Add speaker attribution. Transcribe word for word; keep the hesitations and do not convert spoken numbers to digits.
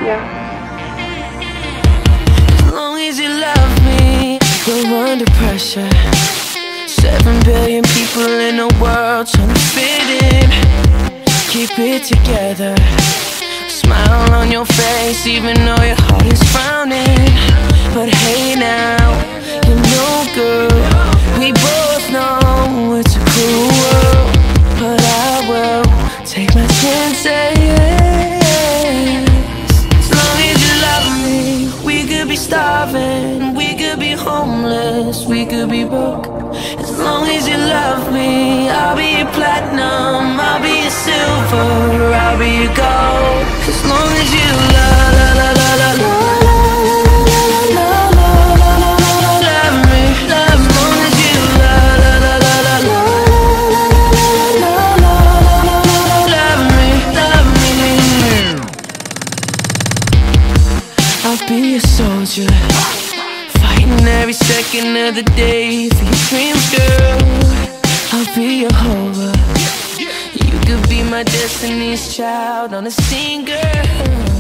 Speaker 1: Yeah.
Speaker 2: As long as you love me, you're under pressure. Seven billion people in the world trying to fit in. Keep it together. Smile on your face even though your heart is frowning. But hey now, you know girl, we both know it's a cruel world. But I will take my chances. As long as you love me, we could be starving, we could be homeless, we could be broke. As long as you love me, I'll be your platinum, I'll be your silver, I'll be your gold. As long as you love, la la la la la la la love me, love as long as you love, la la la la la love me, love me. I'll be a soldier, fighting every second of the day for your dreams, girl. I'll be your hover. You could be my destiny's child on a scene, girl.